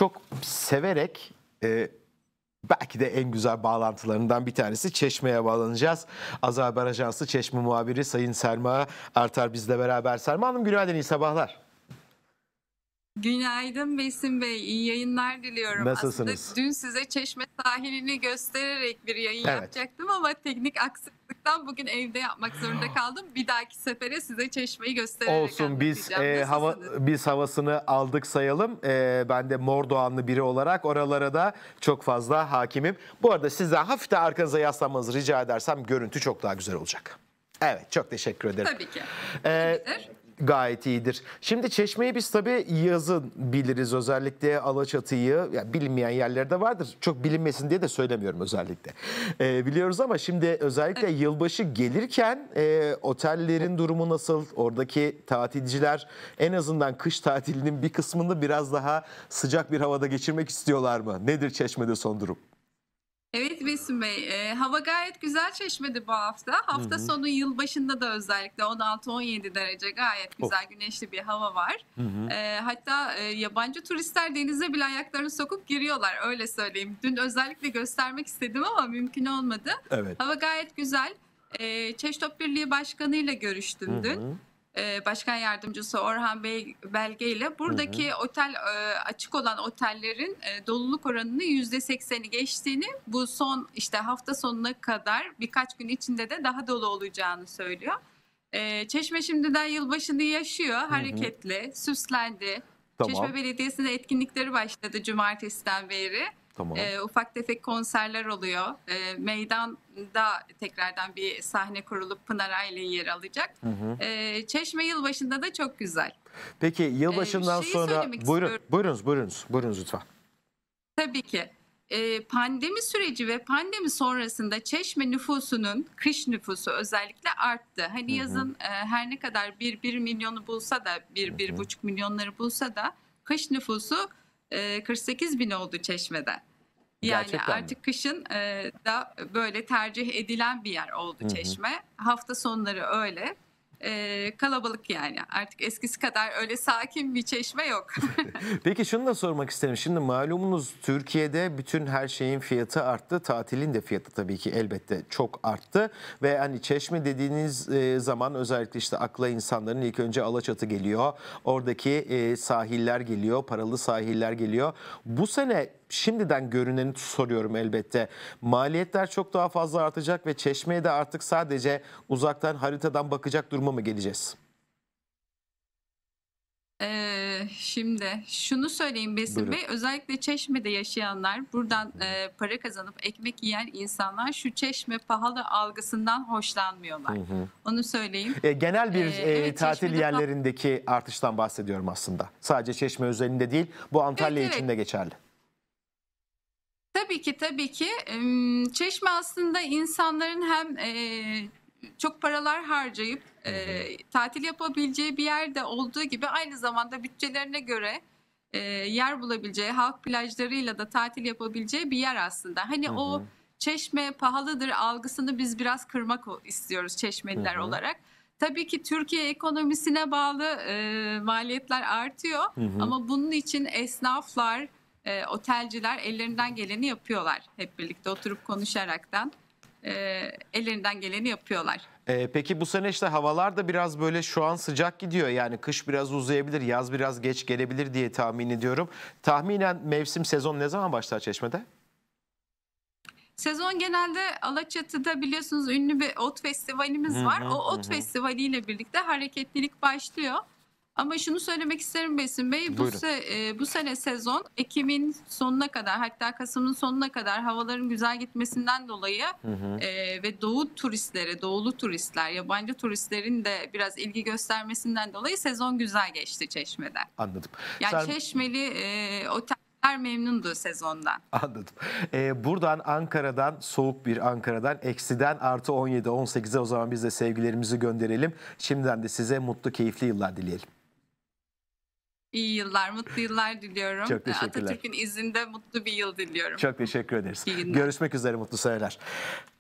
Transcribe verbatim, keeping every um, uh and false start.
çok severek e, belki de en güzel bağlantılarından bir tanesi Çeşme'ye bağlanacağız. Azar Haber Ajansı Çeşme muhabiri Sayın Selma Artar bizle beraber. Selma Hanım günaydın, iyi sabahlar. Günaydın Besim Bey, iyi yayınlar diliyorum. Nasılsınız? Aslında dün size Çeşme sahilini göstererek bir yayın Evet. yapacaktım ama teknik aksaklıktan bugün evde yapmak zorunda kaldım. Bir dahaki sefere size Çeşme'yi göstererek Olsun, biz anlatacağım. e, hava biz havasını aldık sayalım. E, ben de Mordoğanlı biri olarak oralara da çok fazla hakimim. Bu arada sizden hafif de arkanıza yaslanmanızı rica edersem görüntü çok daha güzel olacak. Evet, çok teşekkür ederim. Tabii ki. Ee, gayet iyidir. Şimdi Çeşme'yi biz tabii yazın biliriz, özellikle Alaçatı'yı. Yani bilinmeyen yerlerde vardır. Çok bilinmesin diye de söylemiyorum özellikle. Ee, biliyoruz ama şimdi özellikle evet. Yılbaşı gelirken e, otellerin durumu nasıl? Oradaki tatilciler en azından kış tatilinin bir kısmını biraz daha sıcak bir havada geçirmek istiyorlar mı? Nedir Çeşme'de son durum? Evet Besim Bey, e, hava gayet güzel Çeşme'de bu hafta. Hafta hı hı. sonu yılbaşında da özellikle on altı on yedi derece gayet güzel oh. güneşli bir hava var. Hı hı. E, hatta e, yabancı turistler denize bile ayaklarını sokup giriyorlar, öyle söyleyeyim. Dün özellikle göstermek istedim ama mümkün olmadı. Evet. Hava gayet güzel. E, Çeştop Birliği Başkanı ile görüştüm hı hı. dün. Başkan Yardımcısı Orhan Bey Belge ile buradaki hı hı. otel açık olan otellerin doluluk oranının yüzde sekseni geçtiğini, bu son işte hafta sonuna kadar birkaç gün içinde de daha dolu olacağını söylüyor. Çeşme şimdiden yılbaşını yaşıyor, hı hı. hareketli, süslendi. Tamam. Çeşme Belediyesi'nde etkinlikleri başladı cumartesiden beri. Tamam. E, ufak tefek konserler oluyor. E, meydanda tekrardan bir sahne kurulup Pınar Aylin yer alacak. Hı hı. E, Çeşme yılbaşında da çok güzel. Peki yılbaşından e, sonra buyurun, buyurunuz, buyurunuz, buyurunuz lütfen. Tabii ki. E, pandemi süreci ve pandemi sonrasında Çeşme nüfusunun, kış nüfusu özellikle arttı. Hani hı hı. yazın e, her ne kadar bir, bir milyonu bulsa da, bir, bir buçuk milyonları bulsa da kış nüfusu kırk sekiz bin oldu Çeşme'de. Yani gerçekten artık mi? Kışın da böyle tercih edilen bir yer oldu hı hı. Çeşme. Hafta sonları öyle. Ee, kalabalık yani. Artık eskisi kadar öyle sakin bir Çeşme yok. Peki şunu da sormak isterim. Şimdi malumunuz Türkiye'de bütün her şeyin fiyatı arttı. Tatilin de fiyatı tabii ki elbette çok arttı. Ve hani Çeşme dediğiniz zaman özellikle işte akla insanların ilk önce Alaçatı geliyor. Oradaki sahiller geliyor. Paralı sahiller geliyor. Bu sene şimdiden görüneni soruyorum elbette. Maliyetler çok daha fazla artacak ve Çeşme'ye de artık sadece uzaktan haritadan bakacak duruma mı geleceğiz? Ee, şimdi şunu söyleyeyim Besim Bey, özellikle Çeşme'de yaşayanlar, buradan e, para kazanıp ekmek yiyen insanlar şu Çeşme pahalı algısından hoşlanmıyorlar. Hı hı. Onu söyleyeyim. E, genel bir ee, e, evet, tatil Çeşme'de yerlerindeki artıştan bahsediyorum aslında. Sadece Çeşme özelinde değil, bu Antalya evet, için evet. de geçerli. Tabii ki tabii ki. Çeşme aslında insanların hem çok paralar harcayıp e, tatil yapabileceği bir yerde olduğu gibi aynı zamanda bütçelerine göre e, yer bulabileceği, halk plajlarıyla da tatil yapabileceği bir yer aslında. Hani hı hı. o Çeşme pahalıdır algısını biz biraz kırmak istiyoruz Çeşmeliler hı hı. olarak. Tabii ki Türkiye ekonomisine bağlı e, maliyetler artıyor hı hı. ama bunun için esnaflar, E, otelciler ellerinden geleni yapıyorlar. Hep birlikte oturup konuşaraktan e, ellerinden geleni yapıyorlar. E, peki bu sene işte havalar da biraz böyle şu an sıcak gidiyor. Yani kış biraz uzayabilir, yaz biraz geç gelebilir diye tahmin ediyorum. Tahminen mevsim, sezon ne zaman başlar Çeşme'de? Sezon genelde Alaçatı'da biliyorsunuz ünlü bir ot festivalimiz hı, var. Hı, o ot hı. festivaliyle birlikte hareketlilik başlıyor. Ama şunu söylemek isterim Besim Bey, bu, se, e, bu sene sezon Ekim'in sonuna kadar, hatta Kasım'ın sonuna kadar havaların güzel gitmesinden dolayı hı hı. E, ve doğu turistleri, doğulu turistler, yabancı turistlerin de biraz ilgi göstermesinden dolayı sezon güzel geçti Çeşme'de. Anladım. Yani Sen... Çeşmeli e, oteller memnundu sezondan. Anladım. Ee, buradan Ankara'dan, soğuk bir Ankara'dan eksiden artı on yedi on sekize o zaman biz de sevgilerimizi gönderelim. Şimdiden de size mutlu, keyifli yıllar dileyelim. İyi yıllar, mutlu yıllar diliyorum. Çok teşekkürler. Atatürk'ün izinde mutlu bir yıl diliyorum. Çok teşekkür ederiz. Görüşmek üzere, mutlu seneler.